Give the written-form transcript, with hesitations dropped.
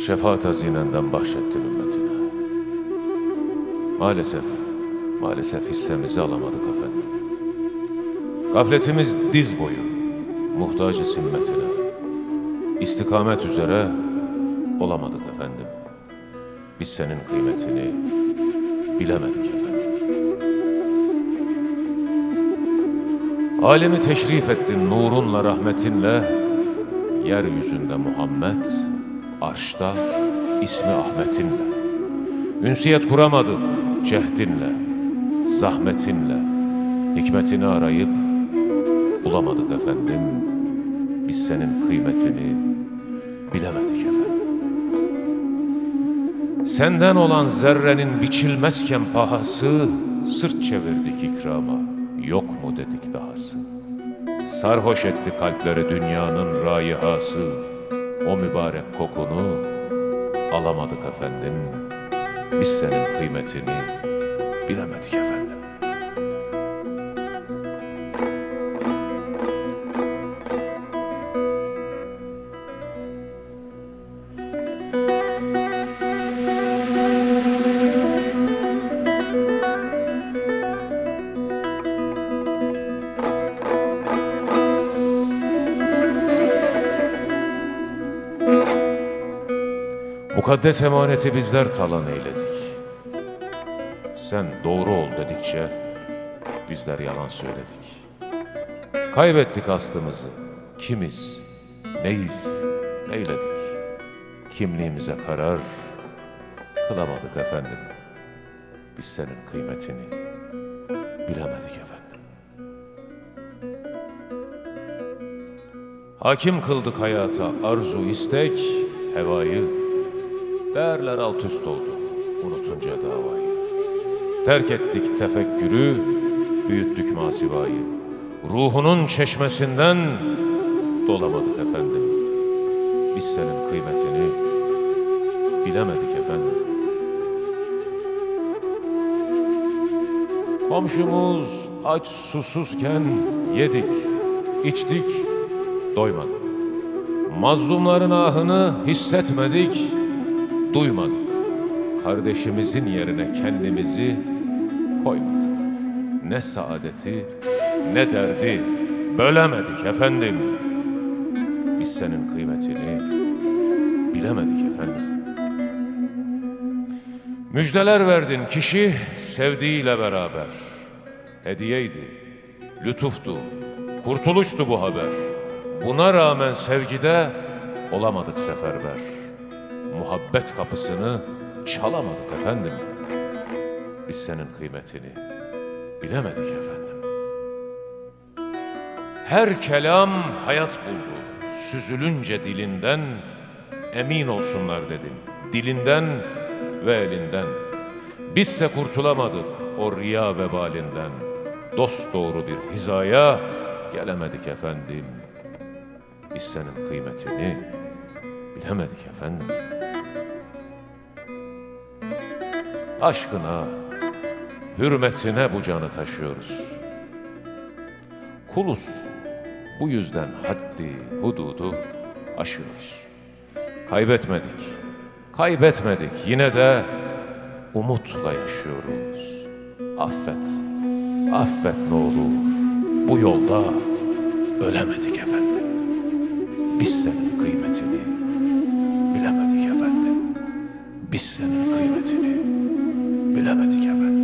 Şefaat hazinenden bahşettin ümmetine. Maalesef hissemizi alamadık efendim. Gafletimiz diz boyu, muhtacız himmetine. İstikamet üzere olamadık efendim. Biz senin kıymetini bilemedik efendim. Alemi teşrif ettin nurunla, rahmetinle. Yeryüzünde Muhammed, arşta ismi Ahmet'inle. Ünsiyet kuramadık cehdinle, zahmetinle. Hikmetini arayıp bulamadık efendim. Biz senin kıymetini bilemedik efendim. Senden olan zerrenin biçilmezken pahası, sırt çevirdik ikrama, yok mu dedik dahası. Sarhoş etti kalpleri dünyanın rayihası, o mübarek kokunu alamadık efendim. Biz senin kıymetini bilemedik efendim. Mukaddes emaneti bizler talan eyledik. Sen doğru ol dedikçe bizler yalan söyledik. Kaybettik aslımızı, kimiz, neyiz, neyledik. Kimliğimize karar kılamadık efendim. Biz senin kıymetini bilemedik efendim. Hakim kıldık hayata arzu, istek, hevayı. Değerler alt üst oldu, unutunca davayı. Terk ettik tefekkürü, büyüttük masivayı. Ruhunun çeşmesinden dolamadık efendim. Biz senin kıymetini bilemedik efendim. Komşumuz aç susuzken yedik, içtik, doymadık. Mazlumların ahını hissetmedik, duymadık. Kardeşimizin yerine kendimizi koymadık. Ne saadeti ne derdi bölemedik efendim. Biz senin kıymetini bilemedik efendim. Müjdeler verdin kişi sevdiğiyle beraber. Hediyeydi, lütuftu, kurtuluştu bu haber. Buna rağmen sevgide olamadık seferber. Muhabbet kapısını çalamadık efendim. Biz senin kıymetini bilemedik efendim. Her kelam hayat buldu. Süzülünce dilinden emin olsunlar dedin. Dilinden ve elinden. Bizse kurtulamadık o riya vebalinden. Dosdoğru bir hizaya gelemedik efendim. Biz senin kıymetini bilemedik efendim. Aşkına, hürmetine bu canı taşıyoruz. Kuluz, bu yüzden haddi, hududu aşıyoruz. Kaybetmedik, yine de umutla yaşıyoruz. Affet ne olur, bu yolda ölemedik efendim. Biz senin kıymetini bilemedik efendim. Biz senin kıymetini bilemedik efendim.